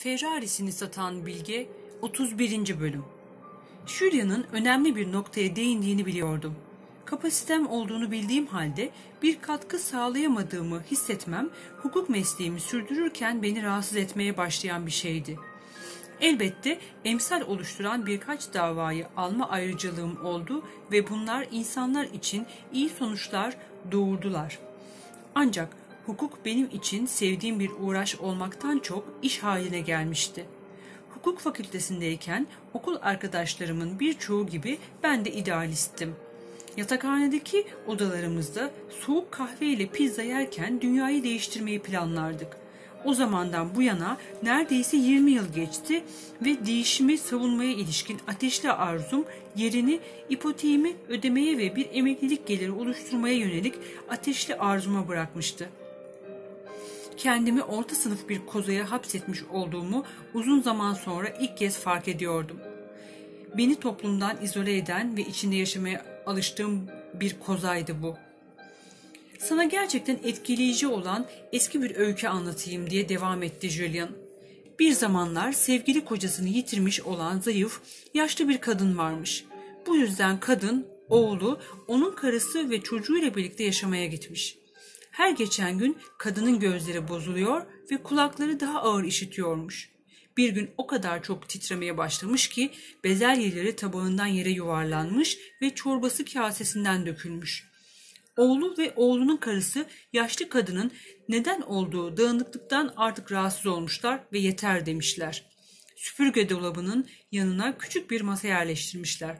Ferrari'sini satan bilge 31. bölüm. Julia'nın önemli bir noktaya değindiğini biliyordum. Kapasitem olduğunu bildiğim halde bir katkı sağlayamadığımı hissetmem, hukuk mesleğimi sürdürürken beni rahatsız etmeye başlayan bir şeydi. Elbette emsal oluşturan birkaç davayı alma ayrıcalığım oldu ve bunlar insanlar için iyi sonuçlar doğurdular. Ancak hukuk benim için sevdiğim bir uğraş olmaktan çok iş haline gelmişti. Hukuk fakültesindeyken okul arkadaşlarımın birçoğu gibi ben de idealisttim. Yatakhanedeki odalarımızda soğuk kahve ile pizza yerken dünyayı değiştirmeyi planlardık. O zamandan bu yana neredeyse 20 yıl geçti ve değişimi savunmaya ilişkin ateşli arzum yerini ipoteğimi ödemeye ve bir emeklilik geliri oluşturmaya yönelik ateşli arzuma bırakmıştı. Kendimi orta sınıf bir kozaya hapsetmiş olduğumu uzun zaman sonra ilk kez fark ediyordum. Beni toplumdan izole eden ve içinde yaşamaya alıştığım bir kozaydı bu. Sana gerçekten etkileyici olan eski bir öykü anlatayım diye devam etti Julian. Bir zamanlar sevgili kocasını yitirmiş olan zayıf, yaşlı bir kadın varmış. Bu yüzden kadın, oğlu, onun karısı ve çocuğuyla birlikte yaşamaya gitmiş. Her geçen gün kadının gözleri bozuluyor ve kulakları daha ağır işitiyormuş. Bir gün o kadar çok titremeye başlamış ki bezelyeleri tabağından yere yuvarlanmış ve çorbası kasesinden dökülmüş. Oğlu ve oğlunun karısı yaşlı kadının neden olduğu dağınıklıktan artık rahatsız olmuşlar ve yeter demişler. Süpürge dolabının yanına küçük bir masa yerleştirmişler.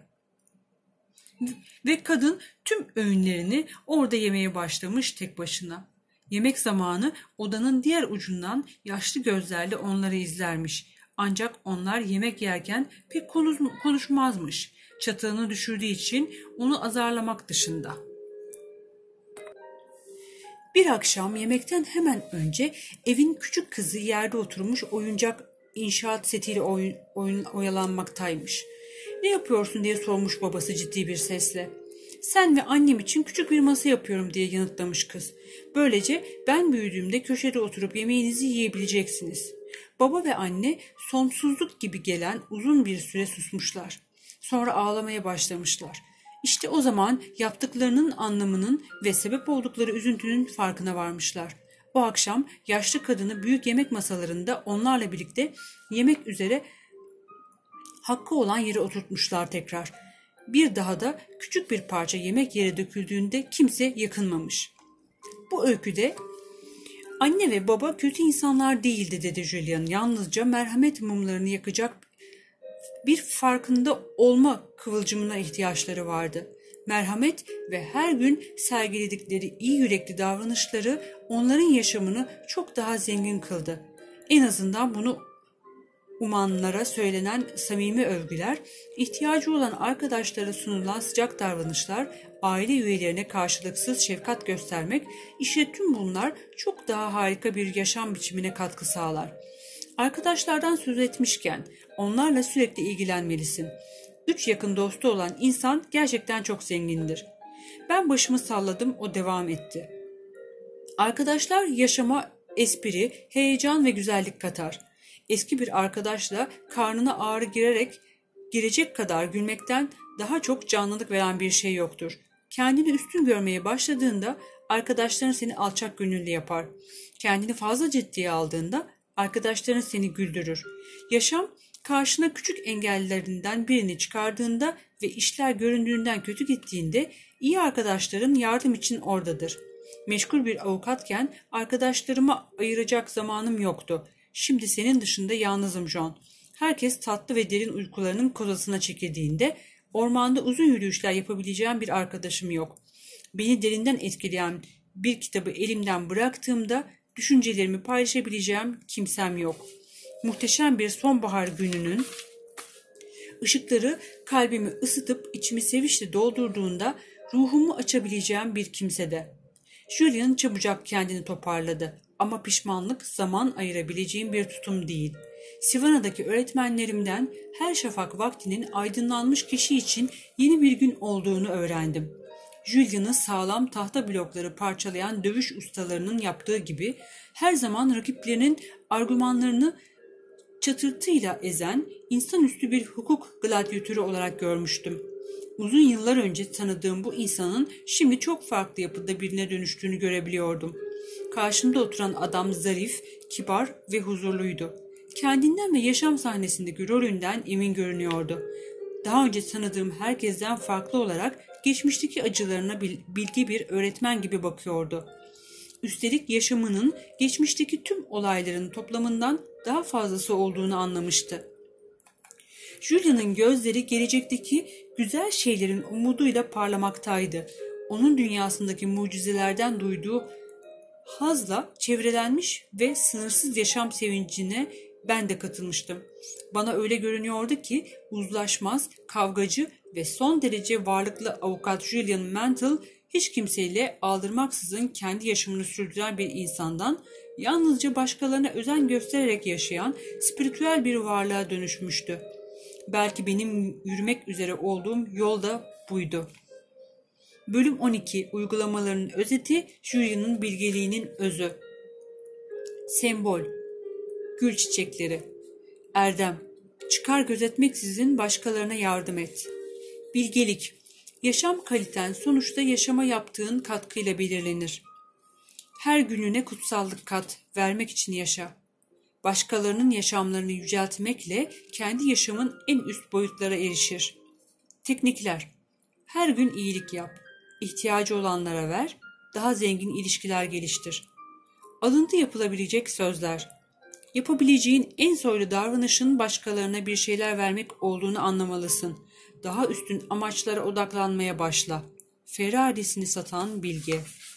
Ve kadın tüm öğünlerini orada yemeye başlamış tek başına. Yemek zamanı odanın diğer ucundan yaşlı gözlerle onları izlermiş. Ancak onlar yemek yerken pek konuşmazmış. Çatağını düşürdüğü için onu azarlamak dışında. Bir akşam yemekten hemen önce evin küçük kızı yerde oturmuş oyuncak inşaat setiyle oyalanmaktaymış. "Ne yapıyorsun?" diye sormuş babası ciddi bir sesle. "Sen ve annem için küçük bir masa yapıyorum," diye yanıtlamış kız. "Böylece ben büyüdüğümde köşede oturup yemeğinizi yiyebileceksiniz." Baba ve anne sonsuzluk gibi gelen uzun bir süre susmuşlar. Sonra ağlamaya başlamışlar. İşte o zaman yaptıklarının anlamının ve sebep oldukları üzüntünün farkına varmışlar. O akşam yaşlı kadını büyük yemek masalarında onlarla birlikte yemek üzere hakkı olan yere oturtmuşlar tekrar. Bir daha da küçük bir parça yemek yere döküldüğünde kimse yakınmamış. Bu öyküde anne ve baba kötü insanlar değildi dedi Julian. Yalnızca merhamet mumlarını yakacak bir farkında olma kıvılcımına ihtiyaçları vardı. Merhamet ve her gün sergiledikleri iyi yürekli davranışları onların yaşamını çok daha zengin kıldı. En azından bunu umanlara söylenen samimi övgüler, ihtiyacı olan arkadaşlara sunulan sıcak davranışlar, aile üyelerine karşılıksız şefkat göstermek, işte tüm bunlar çok daha harika bir yaşam biçimine katkı sağlar. Arkadaşlardan söz etmişken onlarla sürekli ilgilenmelisin. 3 yakın dostu olan insan gerçekten çok zengindir. Ben başımı salladım, o devam etti. Arkadaşlar yaşama espri, heyecan ve güzellik katar. Eski bir arkadaşla karnına ağrı girecek kadar gülmekten daha çok canlılık veren bir şey yoktur. Kendini üstün görmeye başladığında arkadaşların seni alçak gönüllü yapar. Kendini fazla ciddiye aldığında arkadaşların seni güldürür. Yaşam karşına küçük engellerinden birini çıkardığında ve işler göründüğünden kötü gittiğinde iyi arkadaşların yardım için oradadır. Meşgul bir avukatken arkadaşlarıma ayıracak zamanım yoktu. Şimdi senin dışında yalnızım John. Herkes tatlı ve derin uykularının kozasına çekildiğinde ormanda uzun yürüyüşler yapabileceğim bir arkadaşım yok. Beni derinden etkileyen bir kitabı elimden bıraktığımda düşüncelerimi paylaşabileceğim kimsem yok. Muhteşem bir sonbahar gününün ışıkları kalbimi ısıtıp içimi sevinçle doldurduğunda ruhumu açabileceğim bir kimsede. Julian çabucak kendini toparladı ama pişmanlık zaman ayırabileceğim bir tutum değil. Sivana'daki öğretmenlerimden her şafak vaktinin aydınlanmış kişi için yeni bir gün olduğunu öğrendim. Julian'ı sağlam tahta blokları parçalayan dövüş ustalarının yaptığı gibi her zaman rakiplerinin argümanlarını çatırtıyla ezen insanüstü bir hukuk gladyatörü olarak görmüştüm. Uzun yıllar önce tanıdığım bu insanın şimdi çok farklı yapıda birine dönüştüğünü görebiliyordum. Karşımda oturan adam zarif, kibar ve huzurluydu. Kendinden ve yaşam sahnesindeki rolünden emin görünüyordu. Daha önce tanıdığım herkesten farklı olarak geçmişteki acılarına bilgi bir öğretmen gibi bakıyordu. Üstelik yaşamının geçmişteki tüm olayların toplamından daha fazlası olduğunu anlamıştı. Julia'nın gözleri gelecekteki güzel şeylerin umuduyla parlamaktaydı. Onun dünyasındaki mucizelerden duyduğu hazla çevrelenmiş ve sınırsız yaşam sevincine ben de katılmıştım. Bana öyle görünüyordu ki uzlaşmaz, kavgacı ve son derece varlıklı avukat Julian Mantle hiç kimseyle aldırmaksızın kendi yaşamını sürdüren bir insandan yalnızca başkalarına özen göstererek yaşayan spiritüel bir varlığa dönüşmüştü. Belki benim yürümek üzere olduğum yol da buydu. Bölüm 12 uygulamalarının özeti, Julia'nın bilgeliğinin özü. Sembol, gül çiçekleri. Erdem, çıkar gözetmeksizin başkalarına yardım et. Bilgelik, yaşam kaliten sonuçta yaşama yaptığın katkıyla belirlenir. Her gününe kutsallık kat, vermek için yaşa. Başkalarının yaşamlarını yüceltmekle kendi yaşamın en üst boyutlara erişir. Teknikler, her gün iyilik yap, ihtiyacı olanlara ver, daha zengin ilişkiler geliştir. Alıntı yapılabilecek sözler, yapabileceğin en soylu davranışın başkalarına bir şeyler vermek olduğunu anlamalısın. Daha üstün amaçlara odaklanmaya başla. Ferrari'sini satan bilge.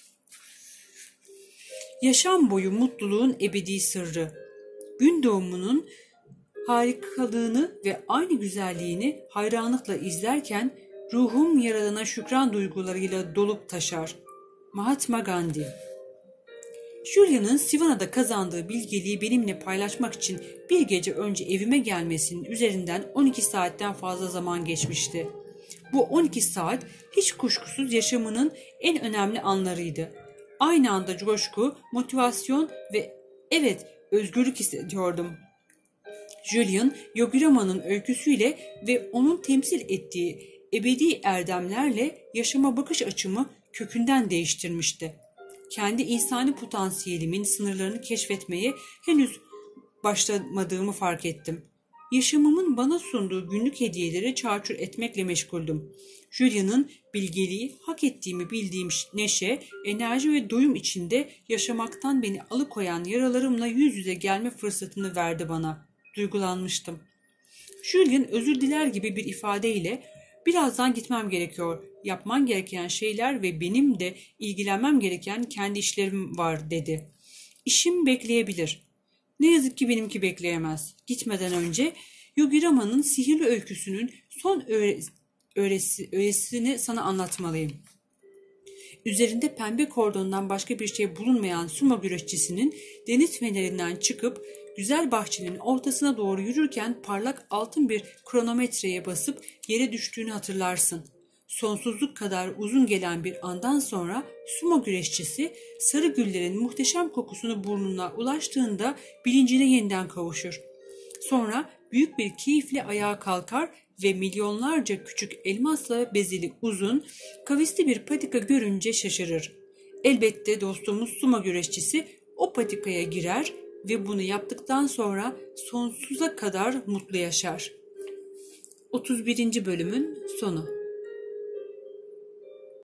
Yaşam boyu mutluluğun ebedi sırrı. Gün doğumunun harikalığını ve aynı güzelliğini hayranlıkla izlerken ruhum Yaradan'a şükran duygularıyla dolup taşar. Mahatma Gandhi. Julia'nın Sivana'da kazandığı bilgeliği benimle paylaşmak için bir gece önce evime gelmesinin üzerinden 12 saatten fazla zaman geçmişti. Bu 12 saat hiç kuşkusuz yaşamının en önemli anlarıydı. Aynı anda coşku, motivasyon ve evet özgürlük hissediyordum. Julian, Yogirama'nın öyküsüyle ve onun temsil ettiği ebedi erdemlerle yaşama bakış açımı kökünden değiştirmişti. Kendi insani potansiyelimin sınırlarını keşfetmeye henüz başlamadığımı fark ettim. Yaşamımın bana sunduğu günlük hediyeleri çarçur etmekle meşguldüm. Julia'nın bilgeliği, hak ettiğimi bildiğim neşe, enerji ve doyum içinde yaşamaktan beni alıkoyan yaralarımla yüz yüze gelme fırsatını verdi bana. Duygulanmıştım. Julian özür diler gibi bir ifadeyle "Birazdan gitmem gerekiyor. Yapman gereken şeyler ve benim de ilgilenmem gereken kendi işlerim var" dedi. "İşim bekleyebilir." "Ne yazık ki benimki bekleyemez. Gitmeden önce Yogirama'nın sihirli öyküsünün son öğesini sana anlatmalıyım." Üzerinde pembe kordondan başka bir şey bulunmayan sumo güreşçisinin deniz fenerinden çıkıp güzel bahçenin ortasına doğru yürürken parlak altın bir kronometreye basıp yere düştüğünü hatırlarsın. Sonsuzluk kadar uzun gelen bir andan sonra sumo güreşçisi sarı güllerin muhteşem kokusunu burnuna ulaştığında bilincine yeniden kavuşur. Sonra büyük bir keyifle ayağa kalkar ve milyonlarca küçük elmasla bezeli uzun, kavisli bir patika görünce şaşırır. Elbette dostumuz sumo güreşçisi o patikaya girer ve bunu yaptıktan sonra sonsuza kadar mutlu yaşar. 31. bölümün sonu.